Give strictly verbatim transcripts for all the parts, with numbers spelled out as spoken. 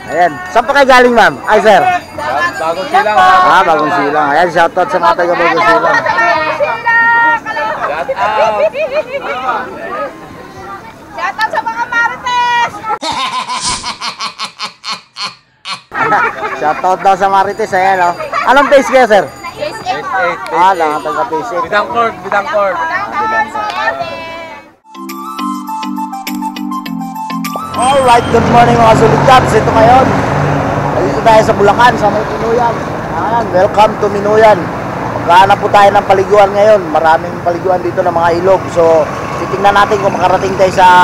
Ayan. Saan pa kayo galing, ma'am? Ay, sir. Bagong silang. Ah, bagong silang. Ayan, shoutout sa mga taga bagong silang. Shout out. Shoutout sa mga Marites! Shoutout daw sa Marites. Ayan, oh. Anong face kayo, sir? Yes, eight. Ah, lang taga face eight. Bidang court, bidang court. Alright, good morning mga Solid Cubs. Ito ngayon, dito tayo sa Bulacan, sa may Minuyan. Ayan, welcome to Minuyan. Magkahanap po tayo ng paliguan ngayon. Maraming paliguan dito ng mga ilog. So, titingnan natin kung makarating tayo sa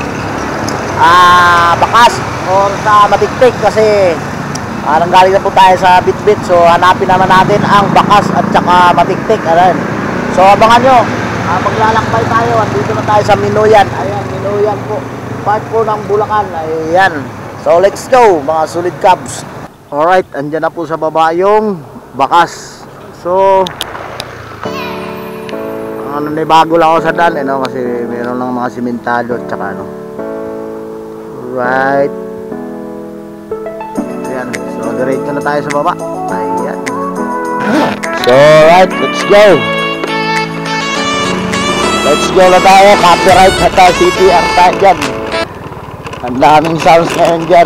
ah, Bakas or sa Matiktik kasi ah, nanggaling na po tayo sa Bitbit. So, hanapin naman natin ang Bakas at saka Matiktik. Ayan. So, abangan nyo. Ah, maglalakbay tayo. Dito na tayo sa Minuyan. Ayan, Minuyan po. Part po ng Bulacan. Ayan. So let's go mga Solid Cubs. Alright, andyan na po sa baba yung Bakas. So ano, may bago lang ako sa daan, ano, kasi meron lang mga simentado at saka ano. Right. Ayan. So diretso na tayo sa baba. Ayan. So right, let's go. Let's go na tayo. Copyright na tayo. C T R tayo dyan. Ang daming sounds ngayon dyan.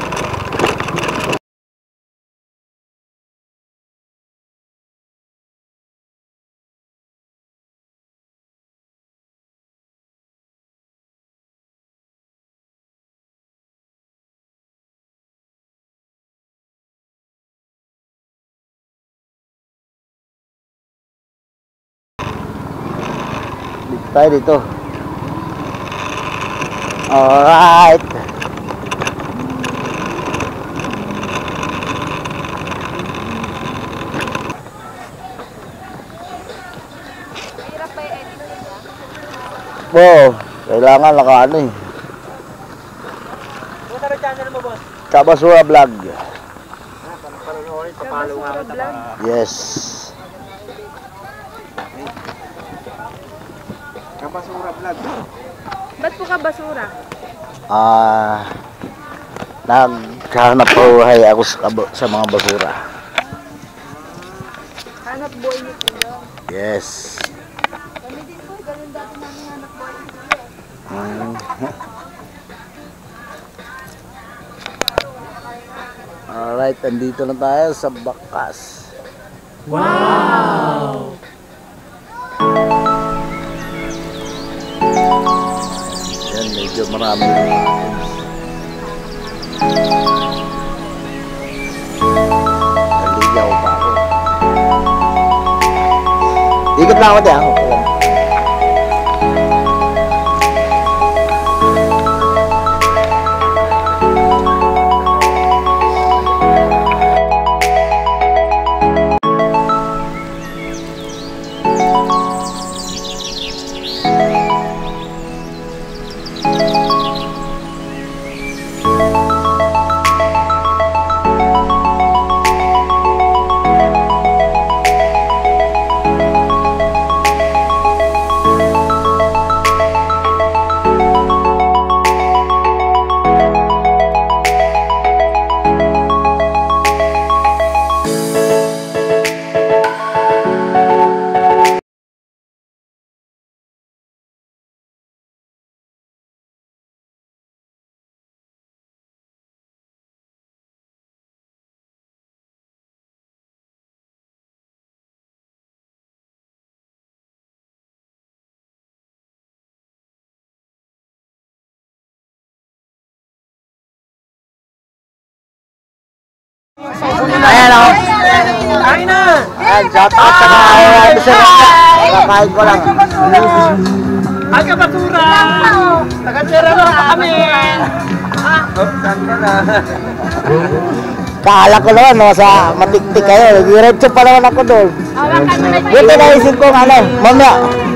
Dito tayo dito. Alright. Oo, kailangan naka ano eh. Ano na channel mo, boss? Kabasura Vlog. Ah, panonood, papalo nga kita. Yes. Kabasura vlog. Ba't po ka basura? Ah, naghahanap buhay ako sa, kabo- sa mga basura. Hanap boy niyo po yun. Yes. Kami din po, ganun dati namin hanap boy niyo. Mm. Alright, andito na tayo sa Bakas. Wow! Yan, medyo marami na naligaw pa ako. Ikot lang ako dyan. Ako lang. Ayan o. Kain na! Ayan, shout out sa mga officer. Kakain ko lang. Ay, kabasura! Taga-tira na kami! Kaala ko naman, no, sa Matiktik kayo. Diretso pa naman ako doon. Buti naisip ko ano, mamaya.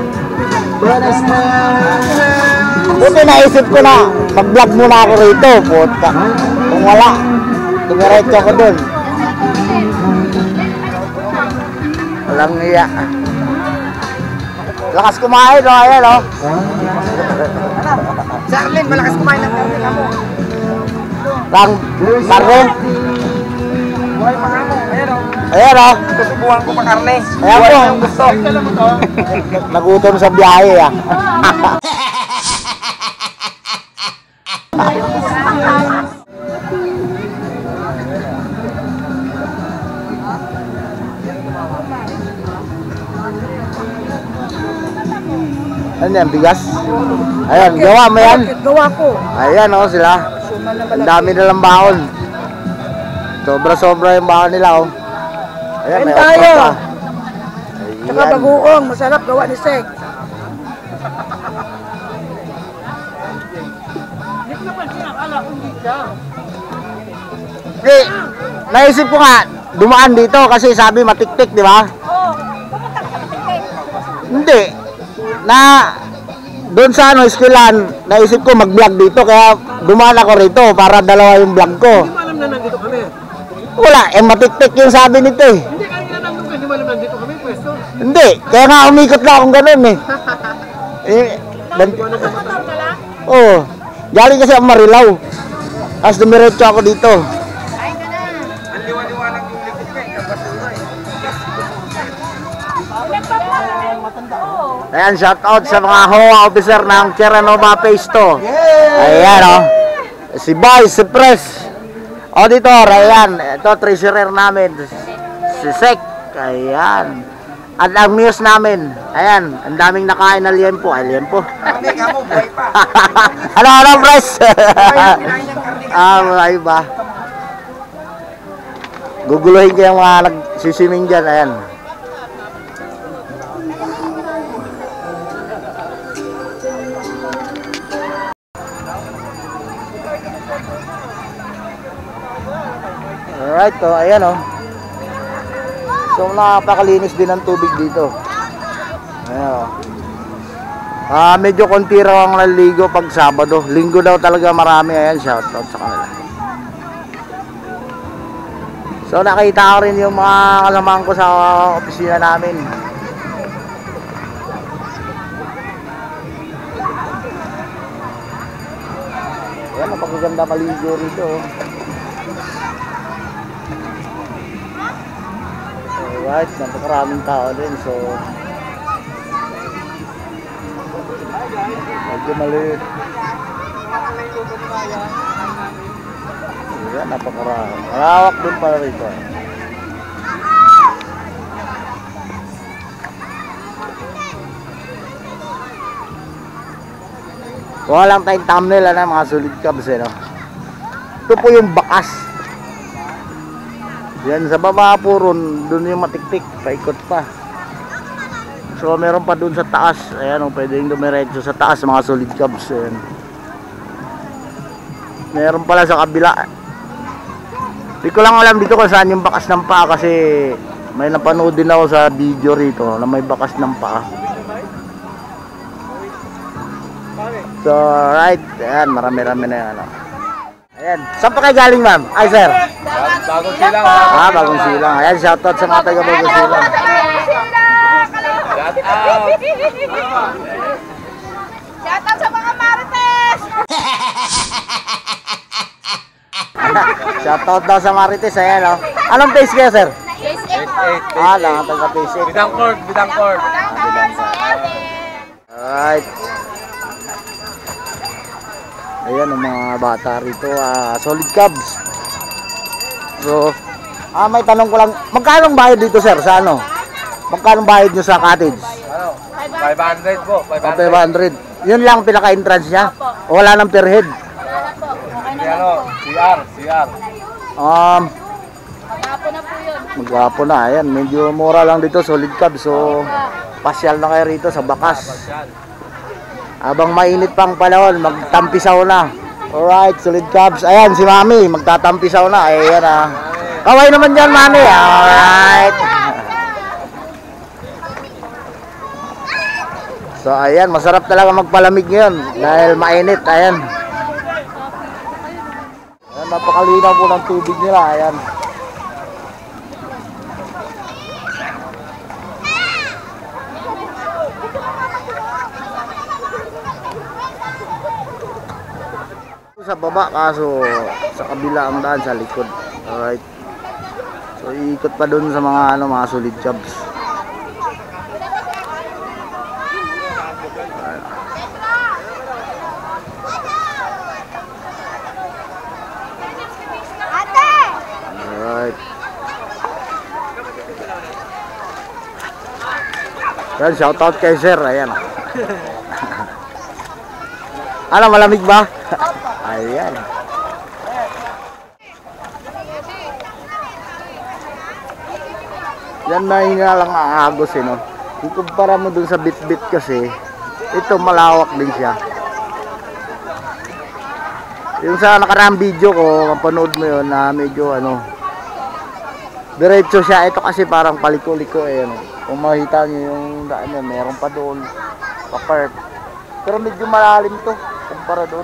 Buti naisip ko na, mag-vlog muna ako rito. Puta. Kung wala, dumiretso ako doon. Walang iya. Lakas kumain, no? Ayan, no? Charlene, malakas kumain ng karne mo. Kang karne. Buhay pa nga mo. Ayan o. Ayan oh. Susubuhan ko pa karne. Ayan Buhay po. na yung gusto. Alam mo to. Nagutom sa biyahe ah. Ano yan, bigas? Ayan, gawa mo yan? Gawa ko. Ayan oh sila. Ang dami nilang baon. Sobra-sobra yung baon nila oh. Ayan, may Kain tayo. okra pa. Tsaka Ayan. bagoong, masarap gawa ni Sek. Hindi, naisip ko nga, dumaan dito kasi sabi matiktik, di ba? Hindi. Na, doon sa ano, eskwelahan, naisip ko mag-vlog dito, kaya dumaan ako rito para dalawa yung vlog ko. Hindi mo alam na nandito kami. Wala, eh matiktik yung sabi nito eh. Hindi kanina nandun ka. Hindi mo alam nandito kami. Pwesto. Hindi, kaya nga umikot na akong ganun eh. eh dan- Oo, galing kasi ako Marilaw. Tapos dumiretso ako dito. Ang liwan-liwanag yung likod ka. Kapasura eh. Ayan, shout out sa mga H O A officer ng Terranova Phase two. Ayan oh. Si Boy, si Pres. Auditor, ayan. Ito, treasurer namin. Si Sek. Ayan. At ang muse namin. Ayan, ang daming nakain na liempo. Ay, liempo. Karne ka mo. Buhay pa. Ano, ano, Pres? Kinain ng karne. Ah, wala ba? Guguluhin ko yung mga nagsiswimming dyan. Ayan. Alright, oh, ayan oh. So napakalinis din ng tubig dito. Ayan oh. Ah, medyo konti raw ang naligo pag Sabado. Linggo daw talaga marami. Ayan, shoutout sa kanila. So nakita ko rin yung mga kasamahan ko sa opisina namin. Ayan, napakaganda maligo rito oh. Alright, napakaraming tao din, so medyo maliit. Ayan, napakarami. Malawak din pala rito. Kuha lang tayong thumbnail na mga solid cabs eh, no? Ito po yung bakas. Yan sa baba po ron, dun yung matiktik, paikot pa. So meron pa dun sa taas. Ayan, oh, pwede yung dumiretso sa taas mga solid cabs. Ayan. Meron pala sa kabila. Hindi ko lang alam dito kung saan yung bakas ng paa kasi may napanood din ako sa video rito na may bakas ng paa. So right, ayan, marami-rami na yan. Ano. Ayan, saan pa kayo galing ma'am? Ay sir. Bagong silang. Ah, bagong silang. Ayan, shoutout sa mga taga bagong silang. Shout out. Shoutout sa mga Marites! Shoutout daw sa Marites. Ayan o. Anong face kayo sir? Yes, eight po. Ah, lang taga face eight. Bidang court. Bidang court. Alright. Ayan ang mga bata rito, ah, solid cabs. So, ah, may tanong ko lang, magkano ang bayad dito sir sa ano? Magkano ang bayad nyo sa cottage? Ano? five hundred po. O, five hundred. five hundred. Yun lang ang pinaka-entrance niya? O wala nang per head? Si ano? C R. C R. Um, Magapo na po yun. magwapo na, ayan, medyo mura lang dito, solid cabs. So, pasyal na kayo rito sa bakas. Habang mainit pang panahon, magtampisaw na. Alright, solid cabs. Ayan, si Mami, magtatampisaw na. Ayan ah. Kaway naman dyan, Mami. Alright. So, ayan, masarap talaga magpalamig ngayon. Dahil mainit, ayan. Ayan, napakalinaw po ng tubig nila. Ayan. sa baba kaso sa kabila ang daan sa likod. Alright. So iikot pa doon sa mga ano mga solid jobs. Alright. Yan, shoutout kay Sir. Ayan. Ano, malamig ba? Ayan. Yan na hina lang aagos eh, no? Ikumpara mo dun sa bit-bit kasi, ito malawak din siya. Yung sa nakaraang video ko, mapanood mo yun na medyo ano, diretso siya. Ito kasi parang paliko-liko eh. Ano? Kung makita nyo yung daan niya, meron pa doon, pa-park. Pero medyo malalim to, kumpara doon.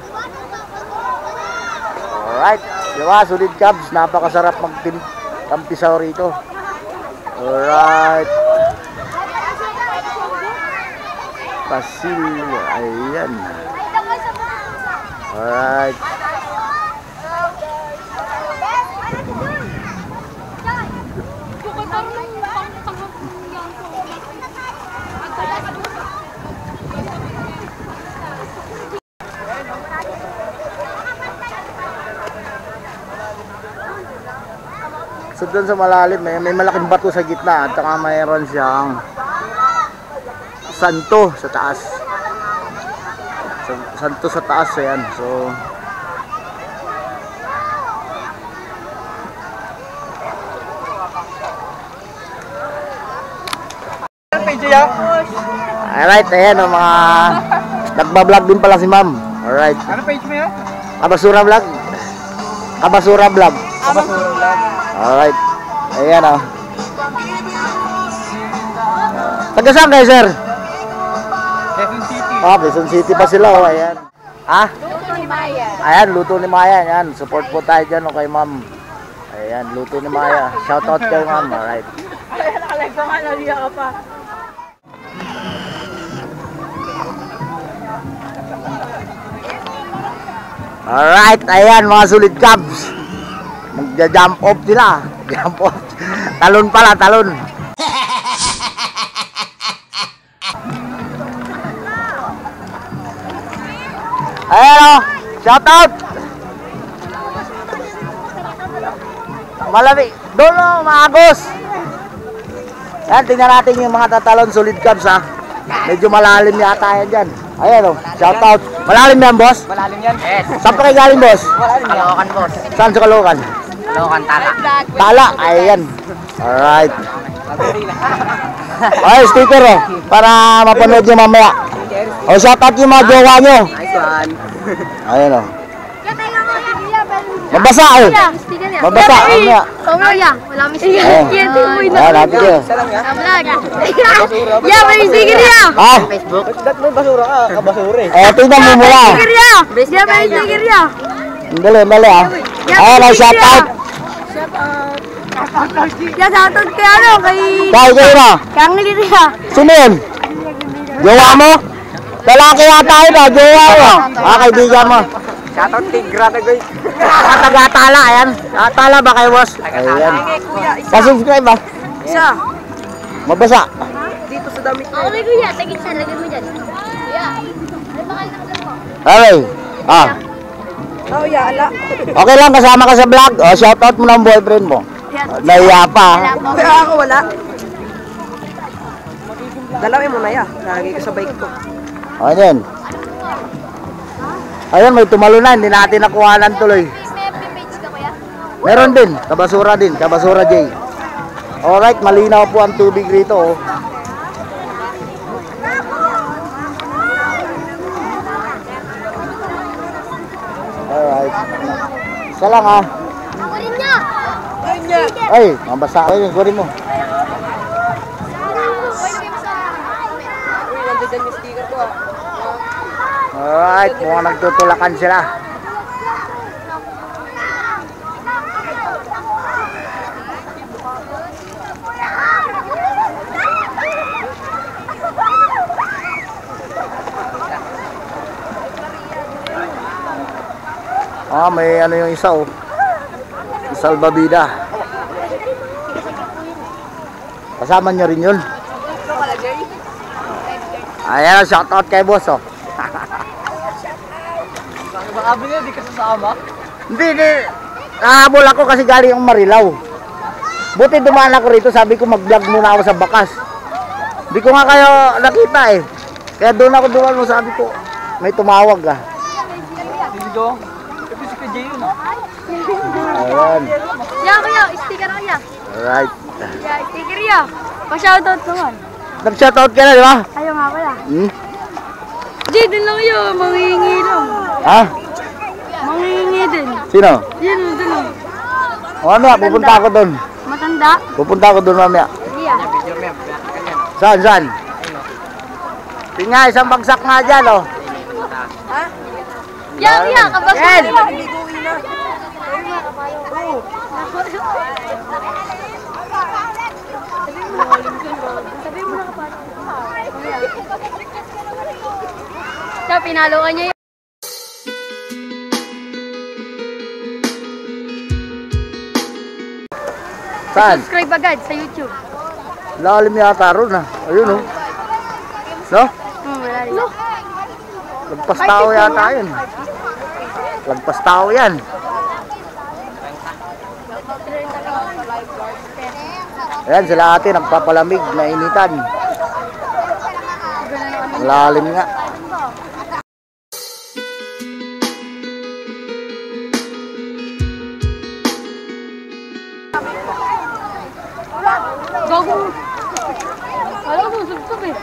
Alright, diba, solid cabs, napakasarap magtampisaw rito. Alright. Pasil, ayan. Alright. So doon sa malalim may, may malaking bato sa gitna at saka mayroon siyang santo sa taas. So, santo sa taas ayan. So alright, ayan o mga nagbablog din pala si ma'am. Alright. Ano page mo yan? Kabasura vlog. Kabasura vlog. Kabasura vlog. Alright. Ayan o. Taga saan kayo, sir? Quezon City. Ah, Quezon City pa sila o. Ayan. Ah? Luto ni Maya. Ayan, luto ni Maya. Ayan, support po tayo dyan o kay ma'am. Ayan, luto ni Maya. Shoutout kay ma'am. Alright. Nakalag ko nga, naliya ka pa. Alright, ayan mga solid cabs. Magja-jump off sila. Jump off. Talon pala, talon. Ayan o, shoutout. Malamig. Doon o, maagos. Ayan, tingnan natin yung mga tatalon solid cabs ha. Medyo malalim yata yan dyan. Ayan o, shoutout. Malalim yan, boss? Malalim yan? Yes. Saan pa kayo galing, boss? Kalokan, boss. Saan sa Caloocan? Kalokan, tala. Tala, ayan. Alright. Ay, sticker oh. Para mapanood nyo mamaya. O, shoutout yung mga jowa nyo. Nice one. Ayan o. Mabasa eh. Mabasa. Mamaya. Kamaya, wala may sticker. Ayan. Yan, timoy na. Ayan, natin kayo. Vlog. Yeah, may sticker niya. Ha? Facebook? Ba't may basura ka? Kabasura eh. Eh, tingnan mo mula. Sticker niya. Yeah, may sticker niya. Dali, dali ah. Ayan o, shoutout. Yeah, shoutout kay ano, kay... Kaya kayo na. Kay Angeli niya. Sino yun? Jowa mo? Lalaki yata yun ah, jowa mo. Ah, kaibigan mo. Shoutout kay Grata guys. Taga-tala, ayan. Ah, tala ba kayo, boss? Ayan. Pa-subscribe ba? Isa. Mabasa. Dito sa damit. Okay, kuya. Tagit siya. Lagyan mo dyan. Kuya. Ano ba kayo ng mo? Okay. Ah. Oh, yeah, ala. Okay lang, kasama ka sa vlog. Oh, shoutout mo ng boyfriend mo. Oh, nahiya pa. Kuya, ako wala. Dalawin mo na ya, lagi ko sa bike ko. Oh, yan. Ayun, may tumalo na. Hindi natin nakuhanan tuloy. May F B page ka, kuya? Meron din. Kabasura din. Kabasura J. Alright, malinaw po ang tubig rito. Oh. Alright. Isa lang ah. Kunin niya. Ay, mabasa. Ay, kunin mo. Uy, nandiyan yung sticker ko ah. Alright, mukhang nagtutulakan sila. Ah, may ano yung isa oh. Salbabida. Kasama nyo rin yun. Ayan, shoutout kay boss oh. Sabi niya, di ka sasama? Hindi, hindi. Nahabol ako kasi galing ang Marilao. Buti dumaan ako rito, sabi ko mag-vlog muna ako sa bakas. Hindi ko nga kayo nakita eh. Kaya doon ako dumaan mo, sabi ko, may tumawag ah. Dito? Ito si K J yun. Ayan. Ya, kuya, sticker ako ya. Alright. Ya, sticker ya. Pa-shoutout naman. Nag-shoutout ka na, di ba? Ayaw nga kuya. Hmm? Jay, din lang yun. Mangingi lang. Ha? Mangingi din. Sino? Yun, dun lang. O ano, pupunta ako doon. Matanda? Pupunta ako doon mamaya. Iya. Saan, saan? Tingnan nga, isang bagsak nga dyan, oh. Ya, kuya, kabas mo Yan. kuya. Sabi mo na kapatid. Siya, pinalo ka niya yun. Saan? Subscribe agad sa YouTube. Lalim yata ron, ah. Ayun, oh. No? Hmm, wala rin. No. Lagpas tao yata yun. Lagpas tao yan. Ayan, sila ate, nagpapalamig, nainitan. Lalim nga. Gago. Wala ko, subsub eh.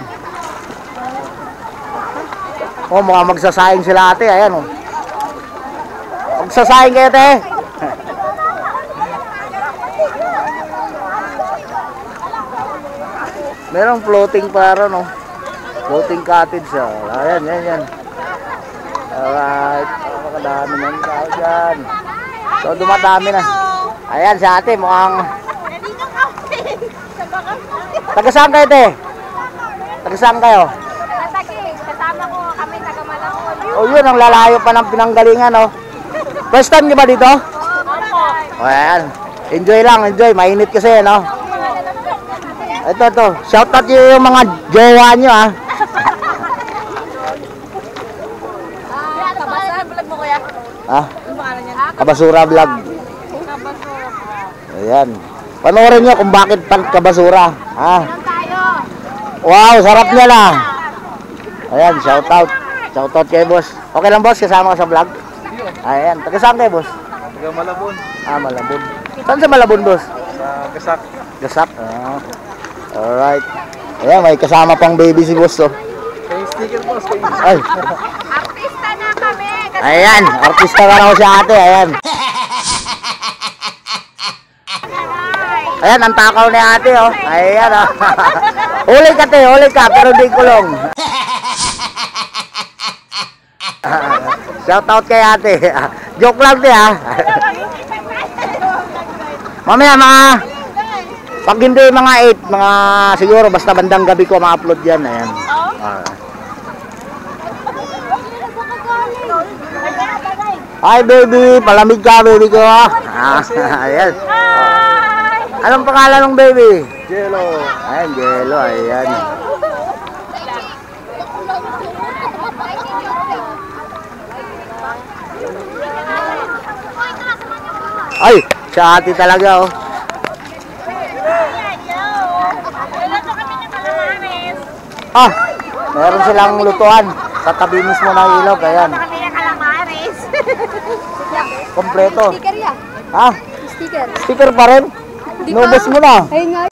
Oh, mga magsasayang sila ate, ayan oh. Magsasayang kayo, te. Merong floating para no. Floating cottage ah. Ayan, yan, yan. Alright. Makadami ng tao dyan. So, dumadami na. Ayan, si ate, mukhang... Taga saan kayo, te? Taga saan kayo? Kasama ko kami taga Malangol. Oh, yun, ang lalayo pa ng pinanggalingan, oh. First time niyo ba dito? Opo. Oh, ayan. Enjoy lang, enjoy. Mainit kasi, no? Ito, ito. Shoutout nyo yung mga jowa nyo, ah. Kabasa, vlog mo kuya. Ah? Kabasura vlog. Ayan. Panoorin nyo kung bakit pan kabasura. Ah. Tayo. Wow, sarap niya na. Ayan, shoutout. Shoutout kay boss. Okay lang, boss? Kasama ka sa vlog? Ayan. Taga saan kayo, boss? Taga Malabon. Ah, Malabon. Saan sa Malabon, boss? Sa Gasak. Gasak. Ah. Alright. Ayan, may kasama pang baby si boss, oh. Kay sticker boss. Kay Ay. Artista na kami. Ayan, artista ka na ako si ate, ayan. Ayan, ang takaw ni ate, oh. Ayan, oh. Huli ka, te, huli ka, pero di kulong. Shout out kay ate. Joke lang, te, ha. Mamaya, mga... Pag hindi mga eight, mga siguro, basta bandang gabi ko ma-upload yan, ayan. Ah. Hi baby, palamig ka baby ko. Ah, ayan. Anong pangalan ng baby? Jello. Ayan, Jello, ayan. Ay, siya ate talaga oh. Ah, meron silang lutuan sa tabi mismo ng ilog, ayan. Kami ng calamares. Kompleto. Sticker ya. Ha? Sticker. Sticker pa rin? Nubos mo na. Ayun nga.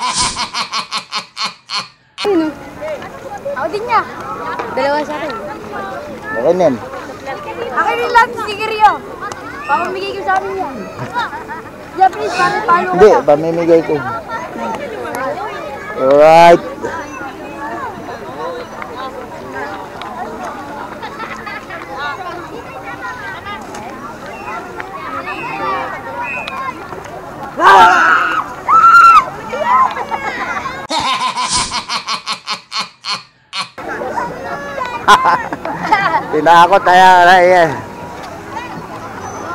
Ayun. Ako din niya. Dalawa sa akin. Ayan yan. Akin rin lang sticker yun. Pamamigay ko sa akin yan. Yeah, please, pare, palo Hindi, ka. pamimigay ko. Alright. Tinakot, ayan, ayan.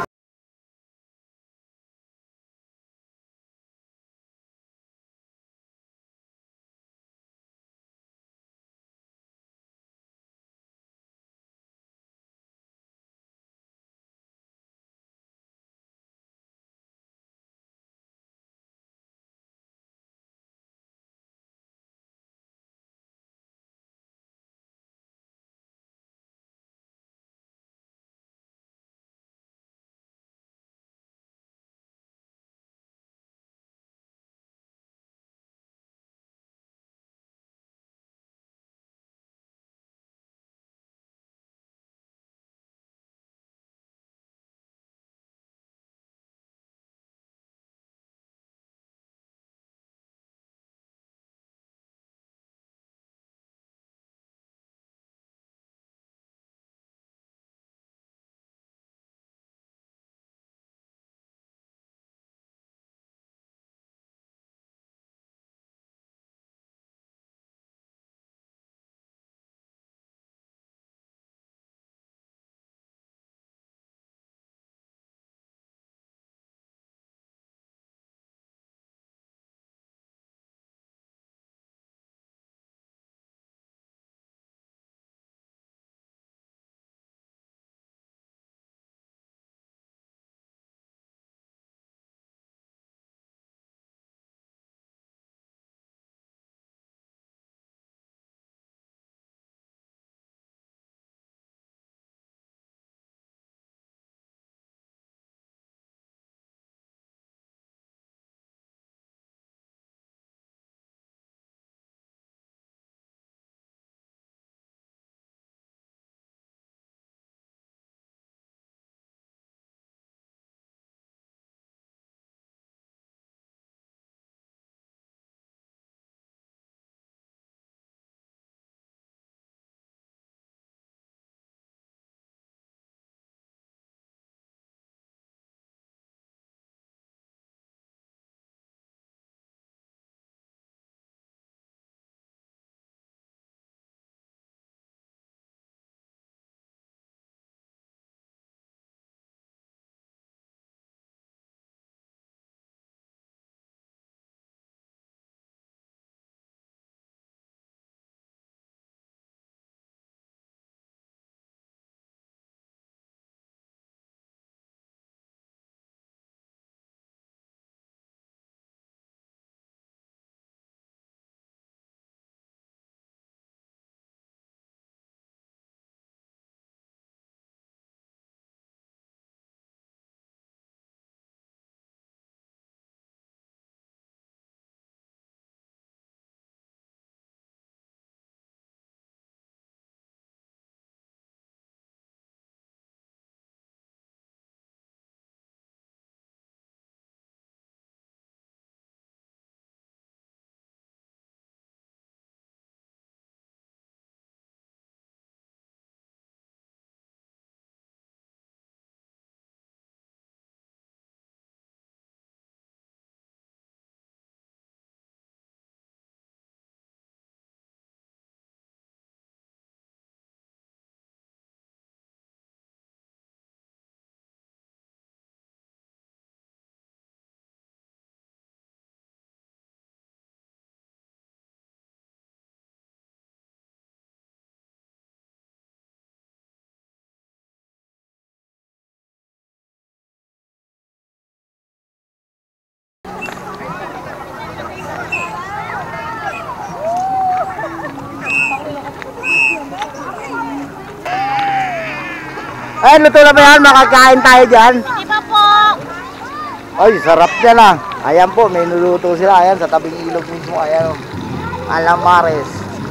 Ay, luto na ba yan? Makakain tayo dyan. Hindi pa po. Ay, sarap yan ah. Ayan po, may nuluto sila. Ayan, sa tabing ilog mismo. Ayan, oh. Calamares.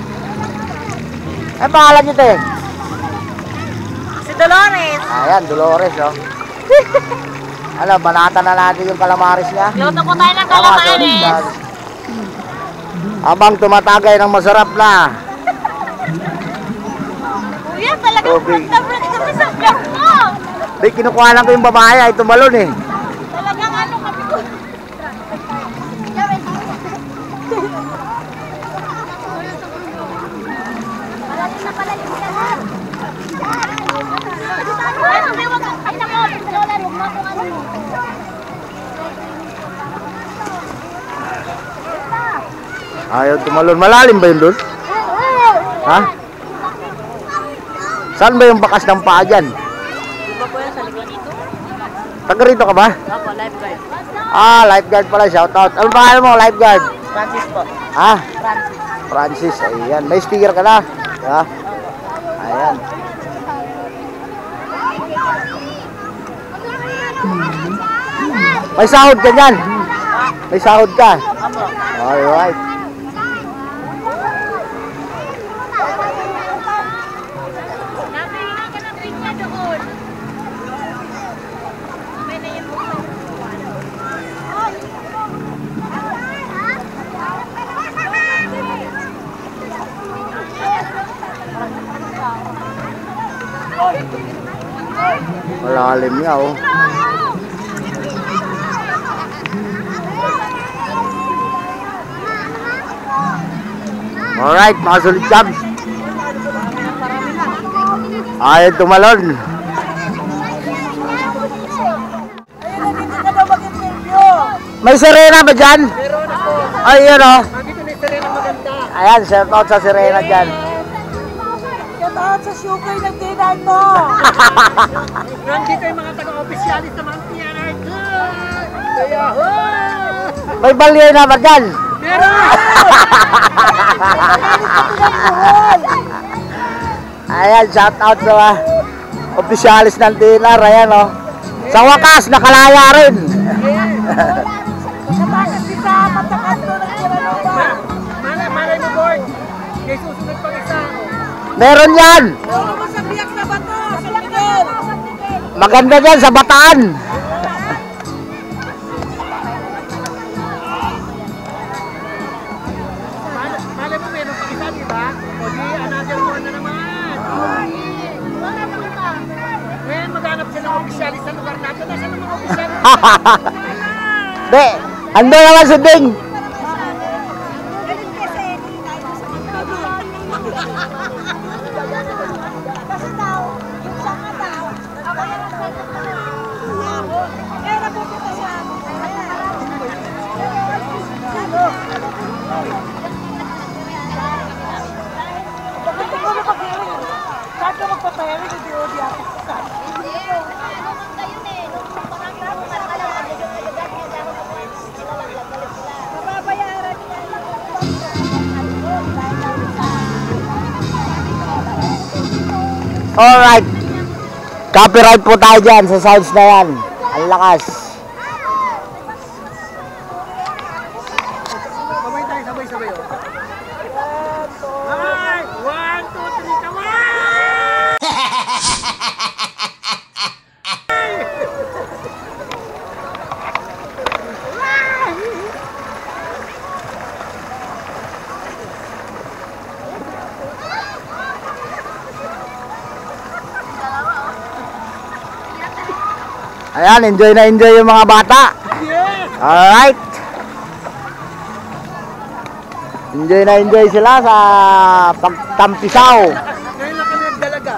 Ay, pangalan nyo, te? Si Dolores. Ayan, Dolores, oh. Ano, banatan na natin yung calamares niya. Luto po tayo ng Ah, sorry, calamares. yan. Habang tumatagay ng masarap na. Kuya, talagang Okay. front kami sa vlog mo. Di, kinukuha lang ko yung babae. Ay, tumalon eh. Talagang ano kami ko. Malalim na pala yung yan. Ay, sabi, wag kang kaya mo. Lola, huwag mo kung ano. Ayaw tumalon. Malalim ba yun doon? Ha? Saan ba yung bakas ng paa dyan? Iba po yan sa likod dito. Taga rito ka ba? Opo, lifeguard. Ah, lifeguard pala. Shout out. Ano pangalan mo, lifeguard? Francis po. Ha? Francis. Francis. Ayan. May sticker ka na. Ha? Ayan. May sahod ka dyan. May sahod ka. Opo. Alright. Napahinga ka ng drink niya doon. May na yan po. Malalim nga oh. Alright, mga sulit jam. Ayaw tumalon. May sirena ba dyan? Ay, yun oh. Ayan, shout out sa sirena dyan. Shout sa sugar ng dinay mo. Nandito yung mga taga-opisyalis naman T N R Good! Kaya, ho! May balye na ba dyan? Ayan, shout out sa mga opisyalis ng dinar. Ayan oh. Sa wakas, nakalaya rin. Kapagod si sa matakan to ng Kiranova. Malay, malay mo, board! May susunod pang isa. Meron yan. Puro mo sa biyak na bato, San Miguel. Maganda dyan sa Bataan. Malay, malay mo, meron pang isa, di ba? O di, another one na naman. Ngayon, maghanap siya ng opisyalis sa lugar natin. Nasaan ang mga opisyalis? Be, ando naman si Ding. Kahit ka magpapayarin, hindi o di ako. Alright. Copyright po tayo dyan sa sounds na yan. Ang lakas. Sabay tayo, sabay-sabay. Oh. Alright! One, two, three, come on! Ayan, enjoy na enjoy yung mga bata. Yes! Alright. Enjoy na enjoy sila sa pagtampisaw. Ngayon lang kami nagdalaga.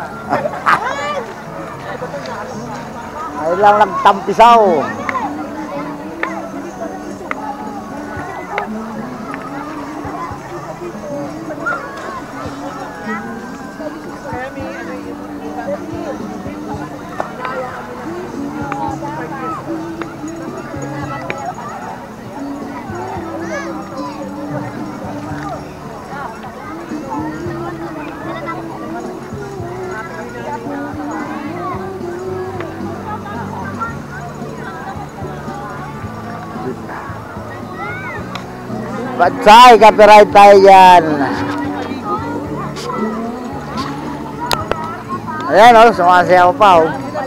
Ayun lang nagtampisaw. Batsay, copyright tayo dyan. Ayan o, oh, sumasayaw pa o. Oh.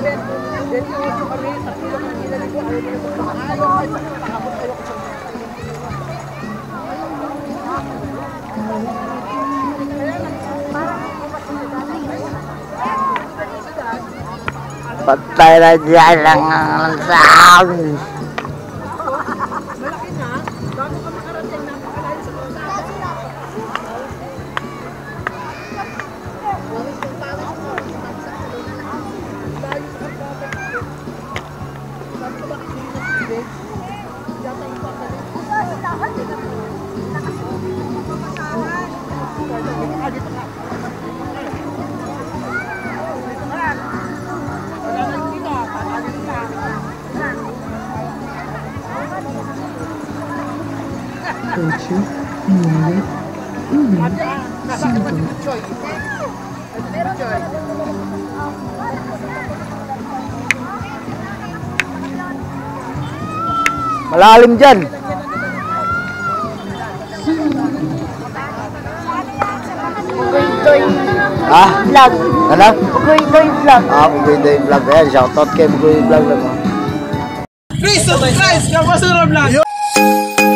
Patay na dyan ang sound. Ocho, nueve, uno, cinco. Malalim dyan. Bugoy-toy Ah? vlog. Ano? Bugoy-toy vlog. Ah, Bugoy Vlog. Ayan, shoutout kay Bugoy Vlog lang. Please subscribe! Kamusta na vlog?